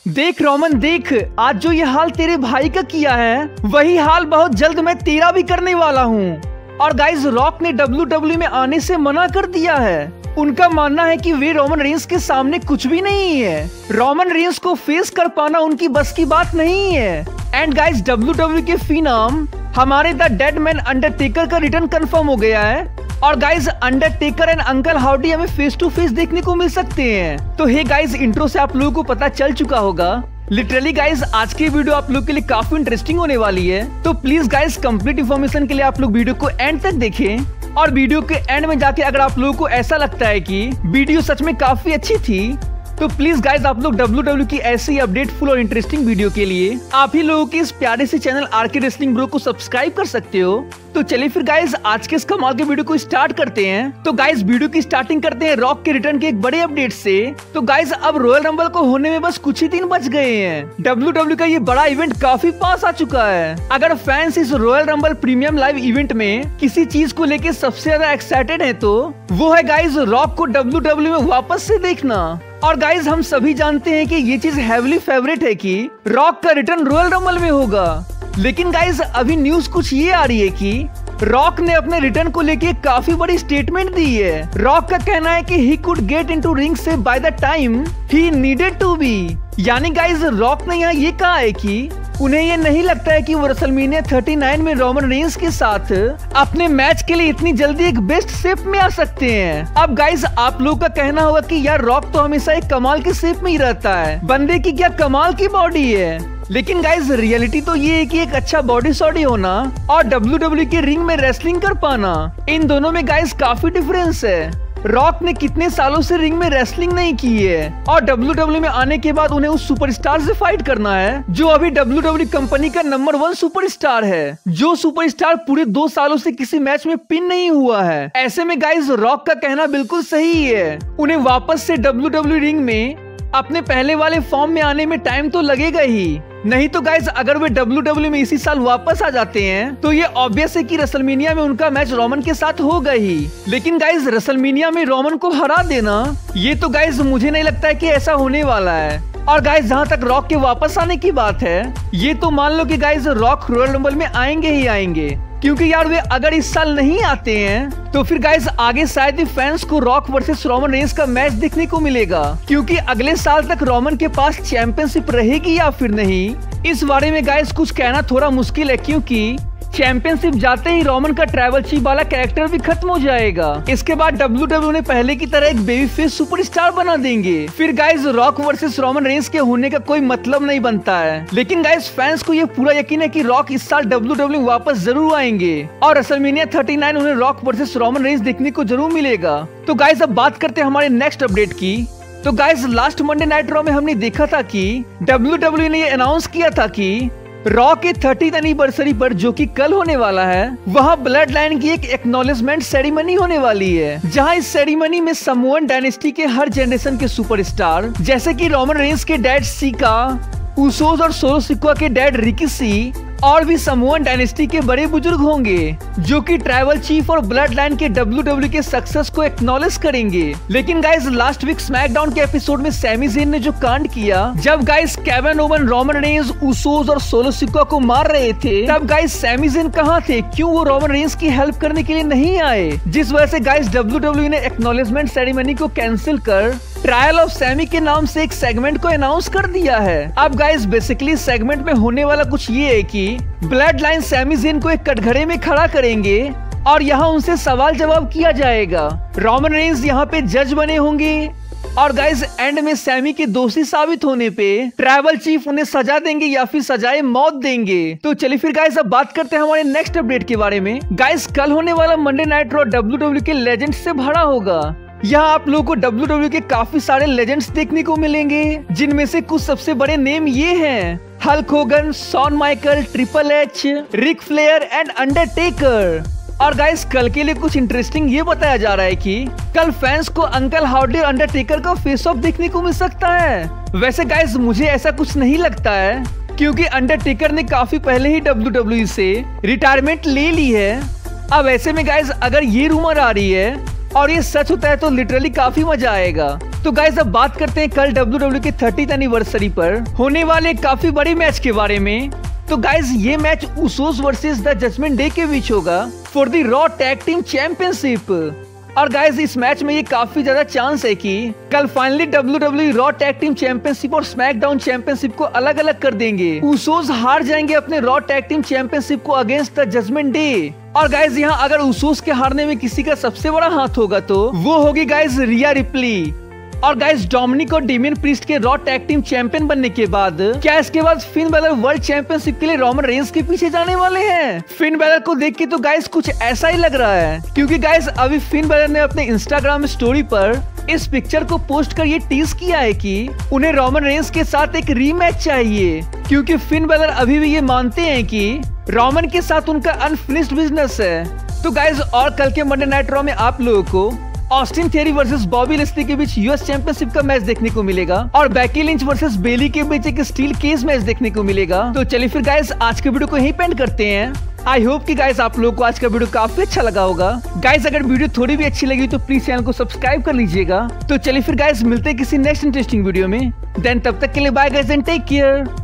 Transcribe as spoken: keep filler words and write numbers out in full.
देख रोमन देख, आज जो ये हाल तेरे भाई का किया है वही हाल बहुत जल्द मैं तेरा भी करने वाला हूँ। और गाइस रॉक ने डब्ल्यू डब्ल्यू ई में आने से मना कर दिया है। उनका मानना है कि वे रोमन रेंस के सामने कुछ भी नहीं है। रोमन रेंस को फेस कर पाना उनकी बस की बात नहीं है। And guys W W E के फिनाम हमारे द डेड मैन अंडरटेकर का रिटर्न कंफर्म हो गया है। और guys Undertaker and uncle Hardy हमें फेस टू फेस देखने को मिल सकते हैं। तो हे गाइस, इंट्रो से आप लोगों को पता चल चुका होगा। लिटरली गाइस आज की वीडियो आप लोग के लिए काफी इंटरेस्टिंग होने वाली है। तो प्लीज गाइस कंप्लीट इन्फॉर्मेशन के लिए आप लोग वीडियो को एंड तक देखें। और वीडियो के एंड में जाके अगर आप लोगों को ऐसा लगता है कि वीडियो सच में काफी अच्छी थी, तो प्लीज गाइज आप लोग डब्ल्यू डब्ल्यू की ऐसी अपडेट फुल और इंटरेस्टिंग वीडियो के लिए आप ही लोगों के इस प्यारे से चैनल आरके रेसलिंग ब्रो को सब्सक्राइब कर सकते हो। तो चलिए फिर गाइज आज के इस कमाल के वीडियो को स्टार्ट करते हैं। तो गाइज वीडियो की स्टार्टिंग करते हैं रॉक के रिटर्न के एक बड़े अपडेट से। तो गाइज अब रॉयल रंबल को होने में बस कुछ ही दिन बच गए हैं। डब्ल्यू डब्ल्यू का ये बड़ा इवेंट काफी पास आ चुका है। अगर फैंस इस Royal Rumble premium live event में किसी चीज को लेके सबसे ज्यादा एक्साइटेड है तो वो है गाइज रॉक को डब्ल्यू डब्ल्यू में वापस से देखना। और गाइज हम सभी जानते हैं कि ये चीज हेवली फेवरेट है कि रॉक का रिटर्न रॉयल रंबल में होगा। लेकिन गाइज अभी न्यूज कुछ ये आ रही है कि रॉक ने अपने रिटर्न को लेके काफी बड़ी स्टेटमेंट दी है। रॉक का कहना है कि he could get into ring से by the time he needed to be. यानी गाइज रॉक ने यहाँ ये कहा है कि उन्हें ये नहीं लगता है कि वो रेसलमेनिया उनतालीस में रोमन रेंस के साथ अपने मैच के लिए इतनी जल्दी एक बेस्ट शेप में आ सकते हैं। अब गाइज आप लोग का कहना होगा कि यार रॉक तो हमेशा एक कमाल के शेप में ही रहता है, बंदे की क्या कमाल की बॉडी है। लेकिन गाइज रियलिटी तो ये है कि एक अच्छा बॉडी सॉडी होना और डब्ल्यू डब्ल्यू के रिंग में रेसलिंग कर पाना, इन दोनों में गाइज काफी डिफरेंस है। रॉक ने कितने सालों से रिंग में रेसलिंग नहीं की है और डब्ल्यू डब्ल्यू में आने के बाद उन्हें उस सुपरस्टार से फाइट करना है जो अभी डब्ल्यू डब्ल्यू कंपनी का नंबर वन सुपरस्टार है, जो सुपरस्टार पूरे दो सालों से किसी मैच में पिन नहीं हुआ है। ऐसे में गाइज रॉक का कहना बिल्कुल सही है, उन्हें वापस से डब्ल्यू डब्ल्यू रिंग में अपने पहले वाले फॉर्म में आने में टाइम तो लगेगा ही। नहीं तो गाइज अगर वे डब्ल्यू डब्ल्यू में इसी साल वापस आ जाते हैं तो ये ऑब्वियस है कि रेसलमेनिया में उनका मैच रोमन के साथ होगा ही। लेकिन गाइज रेसलमेनिया में रोमन को हरा देना ये तो गाइज मुझे नहीं लगता है कि ऐसा होने वाला है। और गाइज जहाँ तक रॉक के वापस आने की बात है, ये तो मान लो कि गाइज रॉक रॉयल रंबल में आएंगे ही आएंगे, क्योंकि यार वे अगर इस साल नहीं आते हैं तो फिर गाइज आगे शायद ही फैंस को रॉक वर्सेस रोमन रेंस का मैच देखने को मिलेगा, क्योंकि अगले साल तक रोमन के पास चैंपियनशिप रहेगी या फिर नहीं, इस बारे में गाइज कुछ कहना थोड़ा मुश्किल है, क्योंकि चैंपियनशिप जाते ही रोमन का ट्राइबल चीफ वाला कैरेक्टर भी खत्म हो जाएगा। इसके बाद डब्ल्यू डब्ल्यू ने पहले की तरह एक बेबी फेस सुपरस्टार बना देंगे। फिर guys Rock versus Roman Reigns के होने का कोई मतलब नहीं बनता है। लेकिन गाइज फैंस को ये पूरा यकीन है कि रॉक इस साल डब्ल्यू डब्ल्यू वापस जरूर आएंगे और रेसलमेनिया उनतालीस उन्हें रॉक वर्सेस रोमन रेंस देखने को जरूर मिलेगा। तो गाइज अब बात करते हैं हमारे नेक्स्ट अपडेट की। तो guys last Monday night Raw में हमने देखा था कि डब्ल्यू डब्ल्यू ने ये अनाउंस किया था कि रॉ के थर्टीथ एनिवर्सरी पर, जो कि कल होने वाला है, वहाँ ब्लड लाइन की एक एक्नॉलेजमेंट सेरेमनी होने वाली है, जहाँ इस सेरेमनी में समोअन डायनेस्टी के हर जनरेशन के सुपरस्टार जैसे कि रोमन रेंस के डैड सीका, उसोस और सोलो सिक्वा के डैड रिकी और भी समोअन डायनेस्टी के बड़े बुजुर्ग होंगे, जो कि ट्राइबल चीफ और ब्लड लाइन के डब्ल्यू डब्ल्यू के सक्सेस को एक्नॉलेज करेंगे। लेकिन गाइज लास्ट वीक स्मैकडाउन के एपिसोड में सैमी ज़ेन ने जो कांड किया, जब guys Kevin Owens Roman Reigns, Usos और सोलो सिक्वा को मार रहे थे, तब गाइज सैमी ज़ेन कहाँ थे? क्यों वो रोमन रेंस की हेल्प करने के लिए नहीं आए? जिस वजह से गाइज डब्ल्यू डब्ल्यू ने एक्नॉलेजमेंट सेरेमनी को कैंसिल कर ट्रायल ऑफ सैमी के नाम से एक सेगमेंट को अनाउंस कर दिया है। अब गाइज बेसिकली सेगमेंट में होने वाला कुछ ये है कि ब्लड लाइन सैमी ज़ेन को एक कटघरे में खड़ा करेंगे और यहाँ उनसे सवाल जवाब किया जाएगा। रोमन रेंस यहाँ पे जज बने होंगे और गाइज एंड में सैमी के दोषी साबित होने पे ट्राइबल चीफ उन्हें सजा देंगे या फिर सजाए मौत देंगे। तो चलिए फिर गाइज अब बात करते हैं हमारे नेक्स्ट अपडेट के बारे में। गाइज कल होने वाला Monday night Raw W W के लेजेंड से भरा होगा। यहाँ आप लोगों को डब्ल्यू डब्ल्यू के काफी सारे लेजेंड्स देखने को मिलेंगे, जिनमें से कुछ सबसे बड़े नेम ये हैं: Hulk Hogan, Shawn Michael, triple H, Ric Flair and Undertaker. और गाइस कल के लिए कुछ इंटरेस्टिंग ये बताया जा रहा है कि कल फैंस को अंकल हार्डी और अंडरटेकर का फेस ऑफ देखने को मिल सकता है। वैसे गाइस मुझे ऐसा कुछ नहीं लगता है, क्योंकि अंडरटेकर ने काफी पहले ही डब्ल्यू डब्ल्यू से रिटायरमेंट ले ली है। अब ऐसे में गाइस अगर ये रूमर आ रही है और ये सच होता है तो लिटरली काफी मजा आएगा। तो गाइस अब बात करते हैं कल डब्ल्यू डब्ल्यू के थर्टीथ एनिवर्सरी पर होने वाले काफी बड़े मैच के बारे में। तो गाइस ये match Usos versus the Judgment Day के बीच होगा for the Raw tag team championship. और गाइस इस मैच में ये काफी ज्यादा चांस है कि कल finally W W Raw tag team championship और स्मैकडाउन चैंपियनशिप को अलग अलग कर देंगे। उसोस हार जाएंगे अपने रॉ टैग टीम चैंपियनशिप को अगेंस्ट द जजमेंट डे। और गाइस यहाँ अगर उसोस के हारने में किसी का सबसे बड़ा हाथ होगा तो वो होगी गाइस रिया रिप्ली। और गाइस डोमिनिक और डेमियन प्रीस्ट के रॉ टैग टीम चैंपियन बनने के बाद क्या इसके बाद फिन बैलर वर्ल्ड चैंपियनशिप के लिए रोमन रेंस के पीछे जाने वाले हैं? फिन बैलर को देख के तो गाइस कुछ ऐसा ही लग रहा है, क्योंकि गाइस अभी फिन बैलर ने अपने इंस्टाग्राम स्टोरी पर इस पिक्चर को पोस्ट कर ये टीज किया है कि उन्हें रोमन रेंस के साथ एक रीमैच चाहिए, क्योंकि फिन बैलर अभी भी ये मानते हैं कि रोमन के साथ उनका अनफिनिश्ड बिजनेस है। तो गाइस और कल के मंडे नाइट रॉ में आप लोगों को Austin Theory versus Bobby Lashley के बीच यूएस चैंपियनशिप का मैच देखने को मिलेगा और बेकी लिंच वर्सेस बेली के बीच एक स्टील केज मैच देखने को मिलेगा। तो चलिए फिर गाइस आज के वीडियो को यहीं पेंड करते हैं। आई होप कि गाइस आप लोगों को आज का वीडियो काफी अच्छा लगा होगा। गाइस अगर वीडियो थोड़ी भी अच्छी लगी तो प्लीज चैनल को सब्सक्राइब कर लीजिएगा। तो चलिए फिर गाइस मिलते हैं किसी नेक्स्ट इंटरेस्टिंग वीडियो में। देन तब तक के लिए bye guys and take care.